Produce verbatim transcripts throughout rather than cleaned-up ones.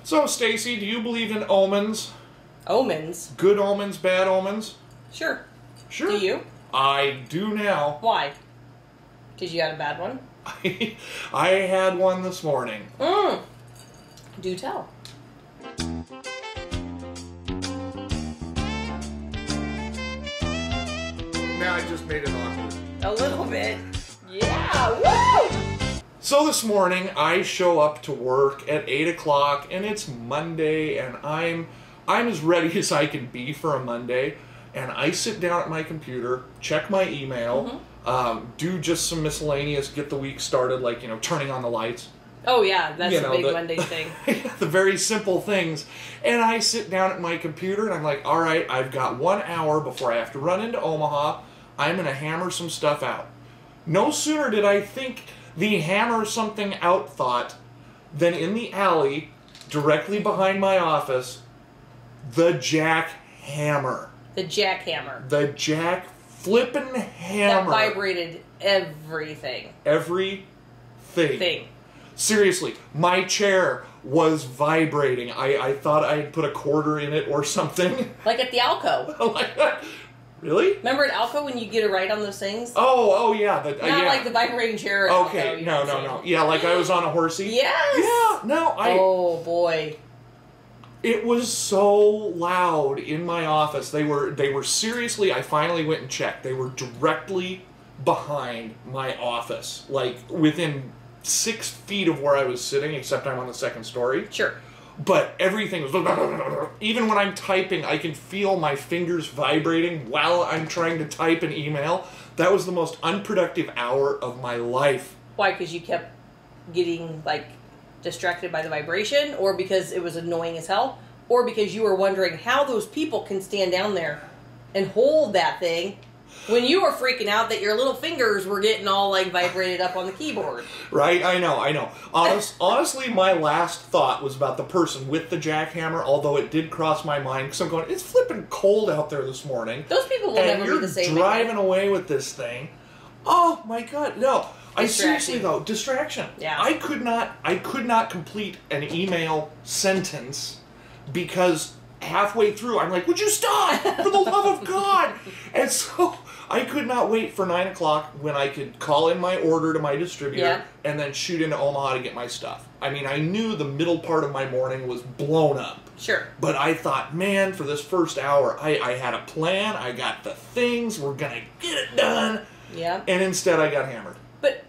So, Stacey, do you believe in omens? Omens? Good omens, bad omens? Sure. Sure. Do you? I do now. Why? Because you had a bad one? I, I had one this morning. Mm. Do tell. Now I just made it awkward. A little bit. Yeah, woo! So this morning, I show up to work at eight o'clock, and it's Monday, and I'm I'm as ready as I can be for a Monday, and I sit down at my computer, check my email, mm-hmm. um, do just some miscellaneous, get the week started, like, you know, turning on the lights. Oh yeah, that's you a know, big the, Monday thing. The very simple things. And I sit down at my computer, and I'm like, all right, I've got one hour before I have to run into Omaha. I'm going to hammer some stuff out. No sooner did I think the hammer something out thought than in the alley, directly behind my office, the jackhammer. The jackhammer. The jack flippin' hammer. That vibrated everything. Everything. Thing. Seriously, my chair was vibrating. I, I thought I had put a quarter in it or something. Like at the Alco. Like that. Really? Remember at Alco when you get a ride on those things? Oh, oh yeah. The, uh, Not yeah. like the vibrating chair at Okay, Alco, no, no, no. Yeah, like I was on a horsey. Yes! Yeah, no, I... Oh, boy. It was so loud in my office. They were, they were seriously, I finally went and checked. They were directly behind my office. Like, within six feet of where I was sitting, except I'm on the second story. Sure. But everything was... Even when I'm typing, I can feel my fingers vibrating while I'm trying to type an email. That was the most unproductive hour of my life. Why? Because you kept getting, like, distracted by the vibration? Or because it was annoying as hell? Or because you were wondering how those people can stand down there and hold that thing when you were freaking out that your little fingers were getting all, like, vibrated up on the keyboard. Right? I know, I know. Honest, honestly, my last thought was about the person with the jackhammer, although it did cross my mind, because I'm going, it's flipping cold out there this morning. Those people will and never be the same. And you're driving away with this thing. Oh, my God. No. I seriously, though, distraction. Yeah. I could not, I could not complete an email sentence because halfway through, I'm like, would you stop? For the love of God! And so... I could not wait for nine o'clock when I could call in my order to my distributor yeah. and then shoot into Omaha to get my stuff. I mean, I knew the middle part of my morning was blown up. Sure. But I thought, man, for this first hour, I, I had a plan. I got the things. We're going to get it done. Yeah. And instead, I got hammered. But,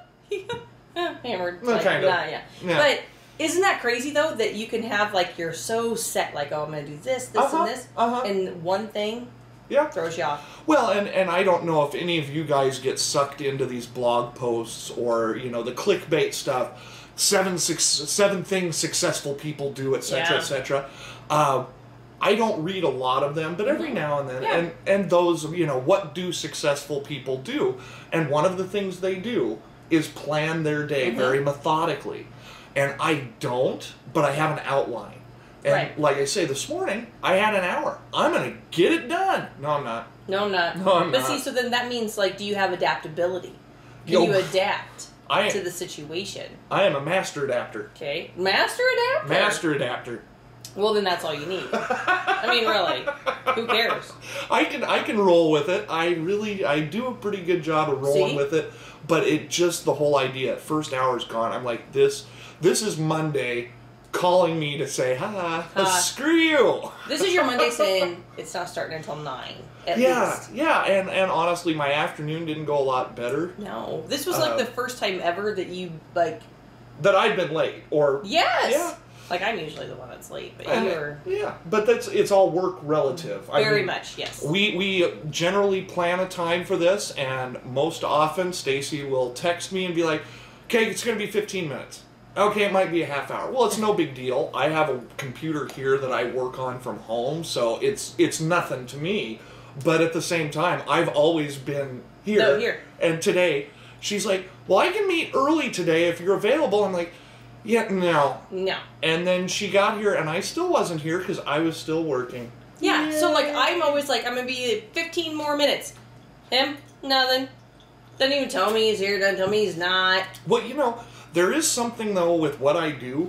hammered. Well, like, kind of. Nah, yeah. yeah. But isn't that crazy, though, that you can have, like, you're so set, like, oh, I'm going to do this, this, uh-huh, and this, uh-huh. and one thing... Yeah. Throws you off. Well, and, and I don't know if any of you guys get sucked into these blog posts or, you know, the clickbait stuff. Seven six, seven things successful people do, et cetera, yeah. et cetera. Uh, I don't read a lot of them, but every mm-hmm. now and then. Yeah. And, and those, you know, what do successful people do? And one of the things they do is plan their day mm-hmm. very methodically. And I don't, but I have an outline. And right. like I say, this morning, I had an hour. I'm going to get it done. No, I'm not. No, I'm not. No, I'm but not. see, so then that means, like, do you have adaptability? Can Yo, you adapt I, to the situation? I am a master adapter. Okay. Master adapter? Master adapter. Well, then that's all you need. I mean, really. Who cares? I can I can roll with it. I really, I do a pretty good job of rolling see? with it. But it just, the whole idea, first hour's gone. I'm like, this, this is Monday calling me to say, ha, uh, screw you. This is your Monday saying it's not starting until nine, at yeah, least. Yeah, and, and honestly, my afternoon didn't go a lot better. No. This was like uh, the first time ever that you, like... That I'd been late, or... Yes! Yeah. Like, I'm usually the one that's late, but and, you were... Yeah, but that's it's all work relative. Very I mean, much, yes. We, we generally plan a time for this, and most often, Stacey will text me and be like, okay, it's going to be fifteen minutes. Okay, it might be a half hour. Well, it's no big deal. I have a computer here that I work on from home, so it's it's nothing to me. But at the same time, I've always been here. No, here. And today, she's like, well, I can meet early today if you're available. I'm like, yeah, no. No. And then she got here, and I still wasn't here because I was still working. Yeah, yeah, so, like, I'm always like, I'm going to be fifteen more minutes. Him? Nothing. Doesn't even tell me he's here, doesn't tell me he's not. Well, you know... There is something, though, with what I do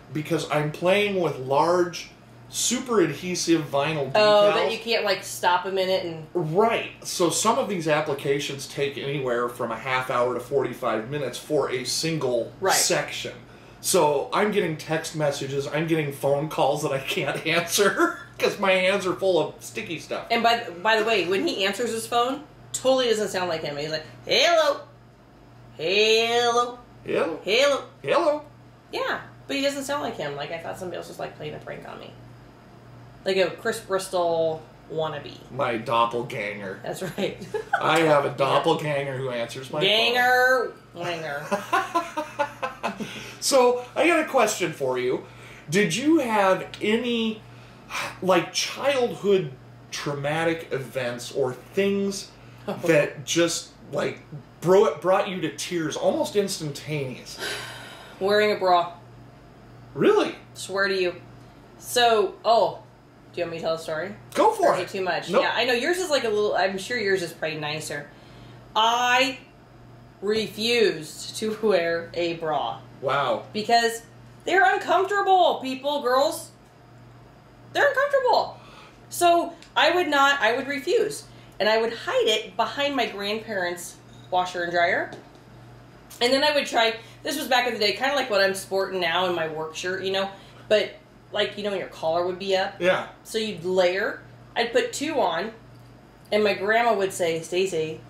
because I'm playing with large, super adhesive vinyl decals. Oh, that you can't, like, stop a minute and... Right. So some of these applications take anywhere from a half hour to forty-five minutes for a single right. section. So I'm getting text messages, I'm getting phone calls that I can't answer because my hands are full of sticky stuff. And by by the way, when he answers his phone, totally doesn't sound like him. He's like, hello, hello, Hello. hello. Hello. Yeah, but he doesn't sound like him. Like, I thought somebody else was, like, playing a prank on me. Like a Chris Bristol wannabe. My doppelganger. That's right. I have a doppelganger who answers my Ganger. Wanger. phone. So, I got a question for you. Did you have any, like, childhood traumatic events or things that just, like, brought, brought you to tears almost instantaneous? Wearing a bra. Really? Swear to you. So, oh, do you want me to tell the story? Go for or is it. it too much? Nope. Yeah, I know yours is like a little, I'm sure yours is probably nicer. I refused to wear a bra. Wow. Because they're uncomfortable, people, girls. They're uncomfortable. So I would not, I would refuse. And I would hide it behind my grandparents' washer and dryer. And then I would try, this was back in the day, kind of like what I'm sporting now in my work shirt, you know, but like, you know, when your collar would be up. Yeah. So you'd layer. I'd put two on, and my grandma would say, Stacey,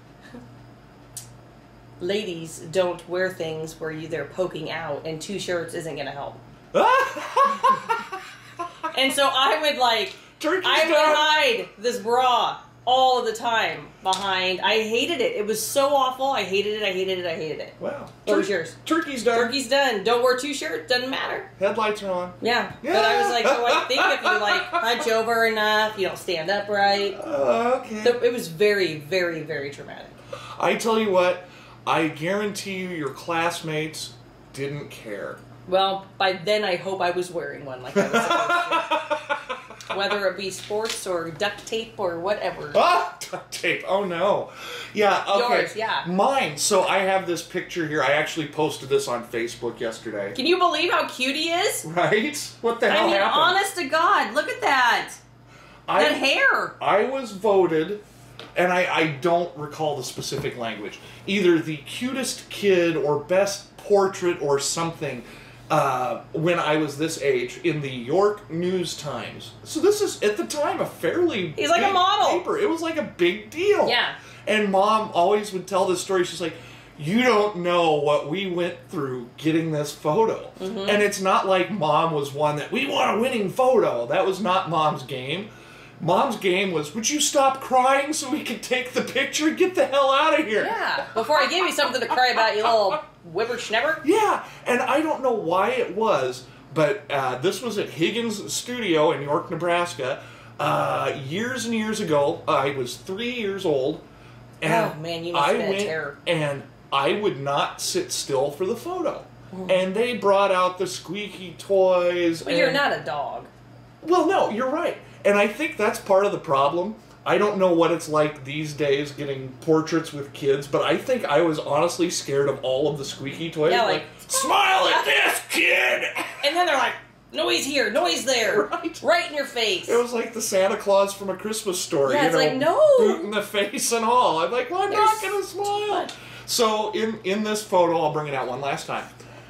ladies don't wear things where you they're poking out, and two shirts isn't going to help. And so I would like, Turkey's I would done. hide this bra all of the time behind. I hated it. It was so awful. I hated it. I hated it. I hated it. Wow. What Tur- was yours? Turkey's done. Turkey's done. Don't wear two shirts. Doesn't matter. Headlights are on. Yeah. Yeah. But I was like, so I think if you like hunch over enough, you don't stand up right. Uh, okay. So it was very, very, very traumatic. I tell you what, I guarantee you your classmates didn't care. Well, by then I hope I was wearing one like I was supposed to. Whether it be sports or duct tape or whatever. Ah, duct tape. Oh no. Yeah, okay. Yours, yeah. Mine. So I have this picture here. I actually posted this on Facebook yesterday. Can you believe how cute he is? Right? What the hell I mean, happened? honest to God, look at that. I, that hair. I was voted, and I, I don't recall the specific language, either the cutest kid or best portrait or something uh, when I was this age in the York News Times. So this is, at the time, a fairly He's like a big model. paper. It was like a big deal. Yeah. And Mom always would tell this story. She's like, you don't know what we went through getting this photo. Mm-hmm. And it's not like Mom was one that, we want a winning photo. That was not Mom's game. Mom's game was, would you stop crying so we could take the picture and get the hell out of here? Yeah. Before I give you something to cry about, you little whippersnapper. Yeah. And I don't know why it was, but uh, this was at Higgins Studio in York, Nebraska. Uh, years and years ago, I was three years old. And Oh, man, you must I have been a went terror. and I would not sit still for the photo. Mm. And they brought out the squeaky toys. But you're and- not a dog. Well, no, you're right. And I think that's part of the problem. I don't know what it's like these days getting portraits with kids, but I think I was honestly scared of all of the squeaky toys. Yeah, like, smile at this, kid! And then they're like, noise here, noise there. Right. Right in your face. It was like the Santa Claus from A Christmas Story. Yeah, you it's know, like, no. boot in the face and all. I'm like, well, I'm They're not going to smile. fun. So in, in this photo, I'll bring it out one last time.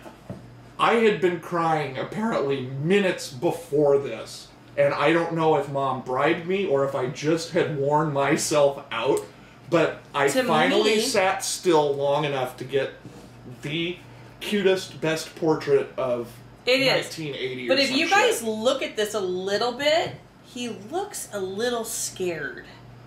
I had been crying apparently minutes before this. And I don't know if Mom bribed me or if I just had worn myself out. But I To finally me- sat still long enough to get the cutest, best portrait of It is. nineteen eighty or But if some you shit. guys look at this a little bit, he looks a little scared.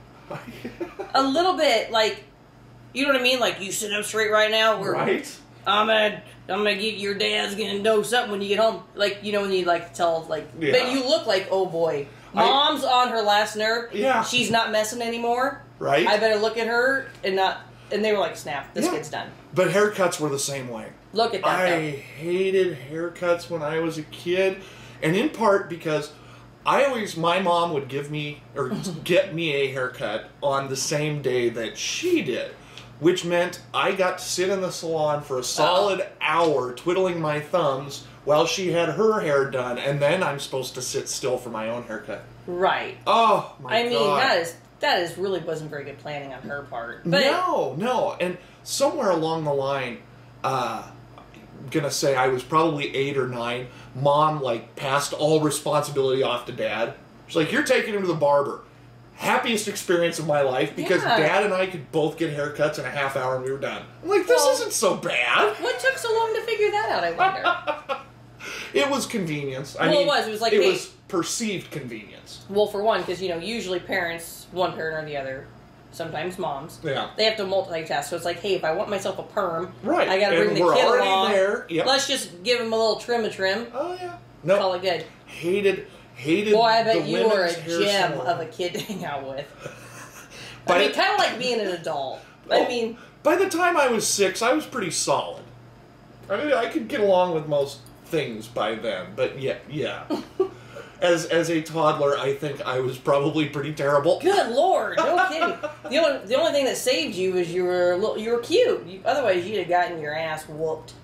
A little bit, like, you know what I mean? Like, you sit up straight right now. We're, Right? I'm gonna, I'm gonna get your dad's gonna know something when you get home. Like, you know, when you like tell, like, Yeah. but you look like, oh boy, I- Mom's on her last nerve. Yeah. She's not messing anymore. Right? I better look at her and not. And they were like, snap, this Yeah. kid's done. But haircuts were the same way. Look at that. I though. hated haircuts when I was a kid, and in part because I always, my mom would give me, or get me a haircut on the same day that she did, which meant I got to sit in the salon for a solid hour twiddling my thumbs while she had her hair done, and then I'm supposed to sit still for my own haircut. Right. Oh, my I mean, God. that is, that is really wasn't very good planning on her part. But no, no. And somewhere along the line, uh, I'm going to say I was probably eight or nine, Mom, like, passed all responsibility off to Dad. She's like, you're taking him to the barber. Happiest experience of my life, because Yeah. Dad and I could both get haircuts in a half hour and we were done. I'm like, this Well, isn't so bad. What took so long to figure that out, I wonder? It was convenience. I Well, it mean, was. It was like, it hey- was perceived convenience. Well, for one, because, you know, usually parents, one parent or the other, sometimes moms, Yeah. they have to multitask. So it's like, hey, if I want myself a perm, Right. I got to And bring the we're kid already along. there. Yep. Let's just give him a little trim a trim. Oh, yeah. No. Call it good. Hated, hated Boy, I bet the you were a women's hair gem salon. of a kid to hang out with. By I mean, the- kind of like being an adult. Oh, I mean, by the time I was six, I was pretty solid. I mean, I could get along with most things by then, but yeah, yeah. As as a toddler, I think I was probably pretty terrible. good lord, no kidding. The only the only thing that saved you was you were a little, you were cute. You, otherwise, you'd have gotten your ass whooped.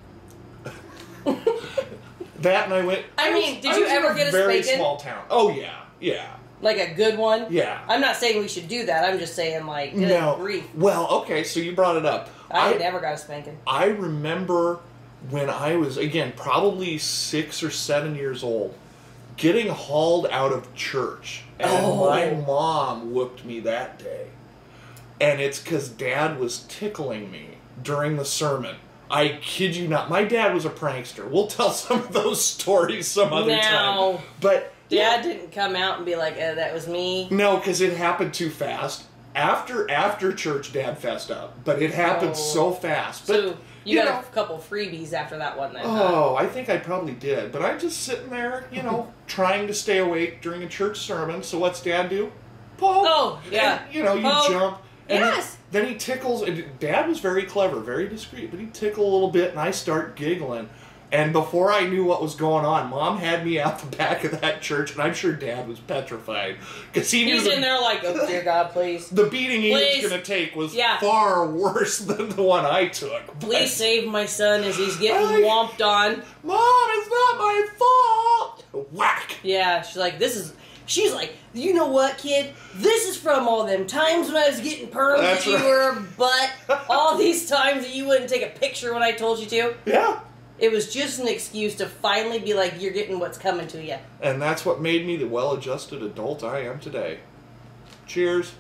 That and I went. I was- mean, did I you was in ever get a very spanking? small town? Oh yeah, yeah, Like a good one. yeah. I'm not saying we should do that. I'm just saying, like, good No. grief. Well, okay, so you brought it up. I, I never got a spanking. I remember when I was, again, probably six or seven years old, getting hauled out of church. And Oh. my mom whooped me that day. And it's because Dad was tickling me during the sermon. I kid you not. My dad was a prankster. We'll tell some of those stories some other No. time. But Dad didn't come out and be like, eh, that was me. no, because it happened too fast. After after church, Dad fessed up. But it happened Oh. so fast. But, So you, you got know, a couple freebies after that one then. huh? Oh, I think I probably did. But I'm just sitting there, you know, trying to stay awake during a church sermon. So what's Dad do? Poke. Oh, yeah. And, you know, you Poke. jump. And then- Yes. Then, he tickles. And Dad was very clever, very discreet. But he tickled a little bit, and I start giggling. And before I knew what was going on, Mom had me out the back of that church, and I'm sure Dad was petrified. Because he knew He's the, in there like, oh, dear God, please. the beating he Please. was going to take was Yeah. far worse than the one I took. But- Please save my son as he's getting I- whomped on. Mom, it's not my fault! Whack! Yeah, she's like, this is... She's like, you know what, kid? This is from all them times when I was getting perms That's that you right. were a butt. All these times that you wouldn't take a picture when I told you to. Yeah. It was just an excuse to finally be like, you're getting what's coming to you. And that's what made me the well-adjusted adult I am today. Cheers.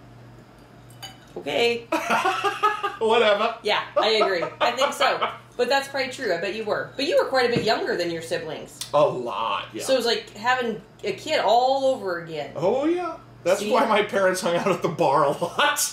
Okay. Whatever. Yeah, I agree. I think so. But that's probably true. I bet you were. But you were quite a bit younger than your siblings. A lot, yeah. So it was like having a kid all over again. Oh, yeah. That's See? why my parents hung out at the bar a lot.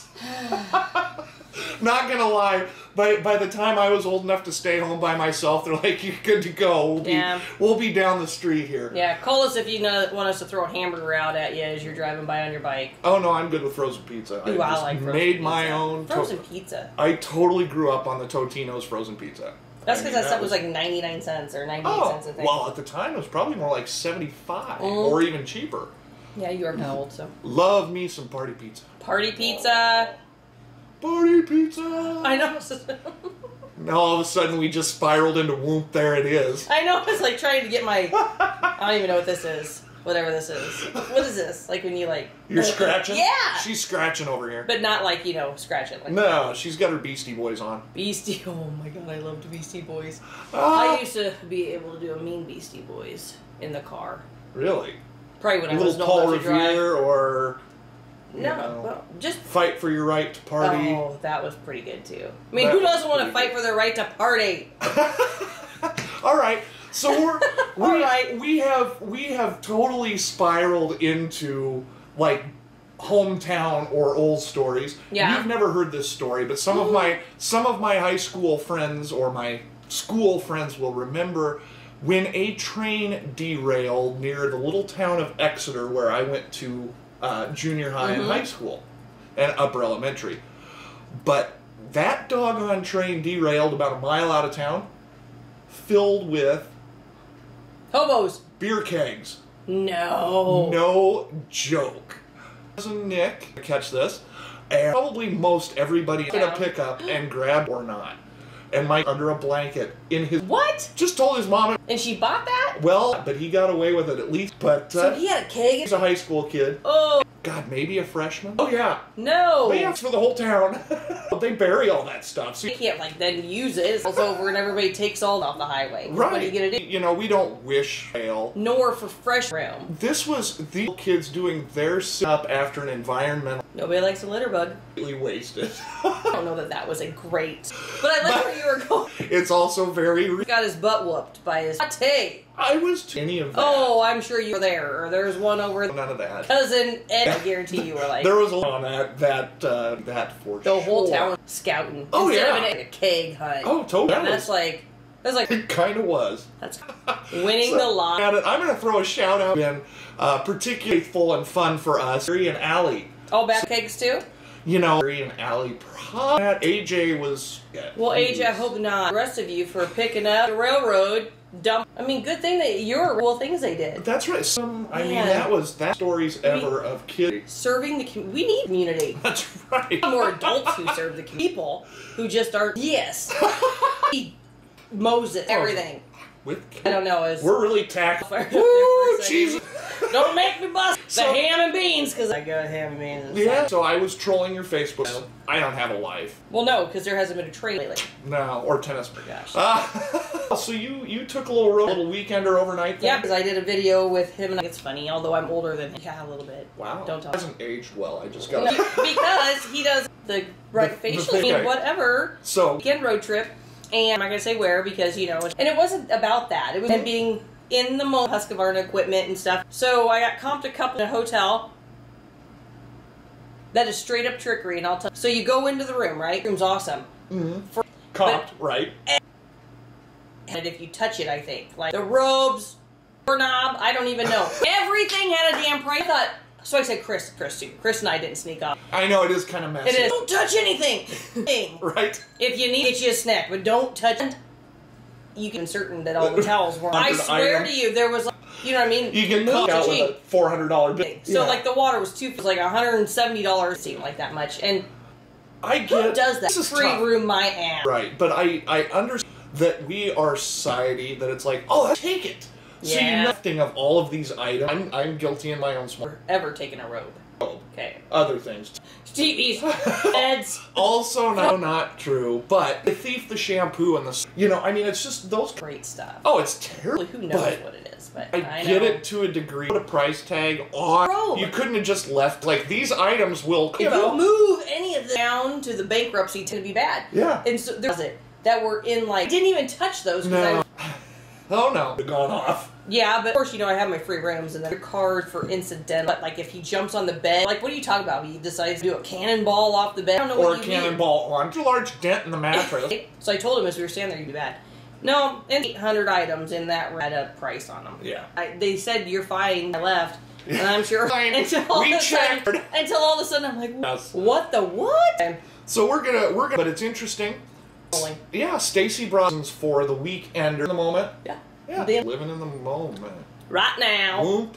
Not gonna lie, by by the time I was old enough to stay home by myself, they're like, "You're good to go. We'll be Yeah. we'll be down the street here." Yeah, call us if you know, want us to throw a hamburger out at you as you're driving by on your bike. Oh no, I'm good with frozen pizza. Ooh, I, just like frozen made pizza. my own. to- Frozen pizza. I totally grew up on the Totino's frozen pizza. That's I because mean, that stuff was like ninety-nine cents or ninety-eight Oh, cents, I think. well, at the time it was probably more like seventy-five Mm. or even cheaper. Yeah, you are kind of old, so. Love me some party pizza. Party pizza. Party pizza. I know. Now all of a sudden we just spiraled into whoop. There it is. I know. It's like trying to get my. I don't even know what this is. Whatever this is. What is this? Like when you like. You're scratching. Yeah. She's scratching over here. But not like, you know, scratching. Like No, she's got her Beastie Boys on. Beastie. Oh my god, I loved Beastie Boys. Ah, I used to be able to do a mean Beastie Boys in the car. really? Probably when I A was little old Paul enough to drive. Revere or you No, know, well, just. fight for your right to party. Oh, that was pretty good too. I mean, That who was doesn't want to pretty fight for their right to party? All right, so we're we, All right. we have we have totally spiraled into like hometown or old stories. Yeah. You've never heard this story, but some of my some of my high school friends or my school friends will remember when a train derailed near the little town of Exeter, where I went to uh, junior high Mm-hmm. and high school and upper elementary. But that doggone train derailed about a mile out of town, filled with Hobos. beer kegs. No. No joke. Cousin Nick, catch this, and probably most everybody in a Down. pickup and grab or not. and Mike under a blanket in his... What? Just told his mom... And she bought that? Well, but he got away with it at least, but... Uh, So he had a keg? He's a high school kid. Oh. God, maybe a freshman? Oh, yeah. No. But yeah, it's for the whole town. They bury all that stuff. So you can't, like, then use it. It's over and everybody takes all off the highway. Right. What are you going to do? You know, we don't wish fail. Nor for fresh room. This was the kids doing their sit-up after an environmental... Nobody likes a litter bug. Wasted. I don't know that that was a great... But I like where you were going. It's also very... He got his butt whooped by his latte. I was to any of that. Oh, I'm sure you were there. Or there's one over... None of that. Cousin Ed, I guarantee you were like... There was a lot on that, that, uh, that for The sure. whole town scouting. Oh, Instead yeah. of an, a keg hunt. Oh, totally. And that's like... That's like... It kind of was. That's winning So, the lot. I'm going to throw a shout out in, uh, particularly full and fun for us, Harry and Allie. Oh, back kegs too? You know, Harry and Allie, probably. A J was... Yeah, Well, A J, I hope not. The rest of you for picking up the railroad dump. I mean, good thing that your cool things they did. That's right. Some, I mean, Man. that was that stories ever of kids. Serving the community. We need community. That's right. More adults who serve the community. People who just are, yes. He mows it, everything. With I don't know. Is We're really tacked. Woo, Woo, Jesus. Don't make me bust the So- ham and beans, because I got ham and beans. Yeah, so I was trolling your Facebook. I don't have a life. Well, no, because there hasn't been a trade lately. No, or tennis. Oh, gosh. Uh, so you you took a little road, little weekender overnight thing? Yeah, because I did a video with him, and it's funny, although I'm older than him. Yeah, a little bit. Wow. Don't talk. Hasn't aged well. I just got. No, because he does the right The- the facial thing, thing, right. whatever. So Weekend road trip, and I'm not gonna say where because you know, and it wasn't about that. It was him being in the mall, Husqvarna equipment and stuff. So I got comped a couple in a hotel. That is straight up trickery, and I'll tell. So you go into the room, right? Room's awesome. mm-hmm. For, comped, right? and if you touch it, I think like the robes, doorknob, I don't even know. Everything had a damn price. I thought. So I said, Chris, Chris too. Chris and I didn't sneak off. I know it is kind of messy. It is. Don't touch anything. Right. If you need, get you a snack, but don't touch it. You can certain that all the towels were. I swear item. to you, there was, like, you know what I mean. You get Move cooked to out with cheap. a four hundred dollar bill. So Yeah. like the water was two, it was like one hundred and seventy dollars. Seemed like that much, and I who get does that? This is Free tough. room, my ass. Right, but I I understand that we are society that it's like, oh, take it. So Yeah. you nothing of all of these items. I'm I'm guilty in my own small. Ever taken a robe? Okay. Other things. T Vs, beds. Also, no, not true. But the thief, the shampoo, and the you know, I mean, it's just those. Great stuff. Oh, it's terrible. Who knows but what it is? But I, I, get know. it to a degree. Put a price tag on. Robe. You couldn't have just left like these items will. If you move any of them down to the bankruptcy, tend to be bad. Yeah. And so there's it that were in like didn't even touch those. 'Cause No. I, Oh no, they've gone off. Yeah, but of course, you know, I have my free rooms and then a card for incidental. But, like, if he jumps on the bed, like, what are you talking about? He decides to do a cannonball off the bed? I don't know Or what a you mean. cannonball on. Too large dent in the mattress. So I told him as we were standing there, you'd be bad. No, and eight hundred items in that room had a price on them. Yeah. I, they said, you're fine. I left. And I'm sure Fine. until all, We of a sudden, checked. until all of a sudden I'm like, Yes. what the what? And So we're gonna we're gonna. But it's interesting. rolling. Yeah, Stacey Brosnan's for the weekend in the moment. Yeah. Yeah. Then- Living in the moment. Right now. Whoop.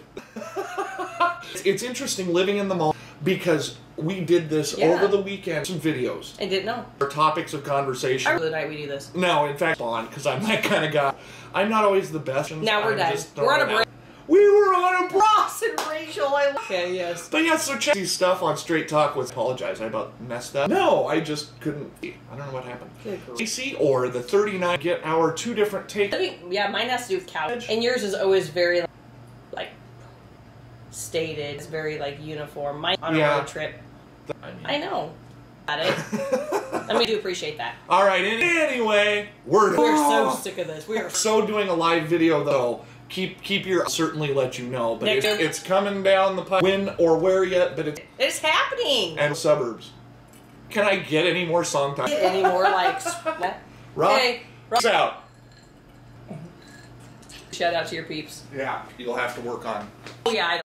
It's interesting living in the moment because we did this Yeah. over the weekend. Some videos. I didn't know. Our topics of I conversation. remember the night we do this. No, in fact, on because I'm that kind of guy. I'm not always the best. Now we're I'm done. just We're on a throwing it break. out. We were on a break. Ross and Rachel, I okay, yes. But yeah, so check these stuff on Straight Talk with apologize. I about messed up. No, I just couldn't. I don't know what happened. Good girl. Stacey or the thirty-nine get our two different takes. I mean, yeah, mine has to do with couch, and yours is always very like stated. It's very like uniform. Mine on a Yeah. road trip. I mean. I know. Got it. I mean, I do appreciate that. All right. Anyway, we're We're so sick of this. We are so. so doing a live video though. Keep keep your certainly let you know, but Next it's, year. it's coming down the pipe. When or where yet? But it's It's happening. and suburbs. Can I get any more song time? Get any more likes? Rock Okay. Rock. out. Shout out to your peeps. Yeah, you'll have to work on. Oh yeah. I